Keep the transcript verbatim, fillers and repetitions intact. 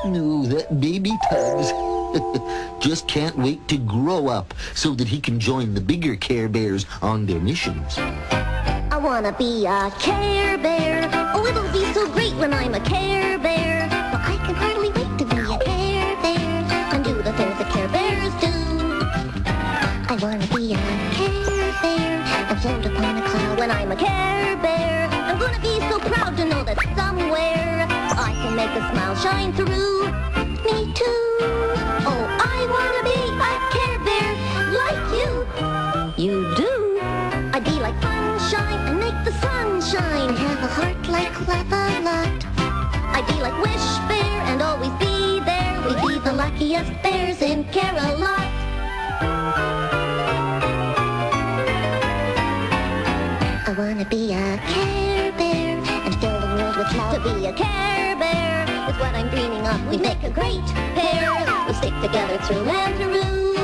No, that baby Tubbs just can't wait to grow up so that he can join the bigger Care Bears on their missions. I wanna be a Care Bear. Oh, it'll be so great when I'm a Care Bear. Well, I can hardly wait to be a Care Bear and do the things that Care Bears do. I wanna be a Care Bear and float upon a cloud when I'm a Care Bear. I'm gonna be so proud to know that somewhere I can make a smile shine through. Me too. Oh, I wanna be a Care Bear like you. You do? I'd be like sunshine and make the sun shine. Have a heart like Laugh-A-Lot. I'd be like Wish Bear and always be there. We'd be the luckiest bears in Care-A-Lot. I wanna be a Care Bear and fill the world with love. To be a Care Bear is what I'm dreaming of. We'd make a great pair. We stick together through and through.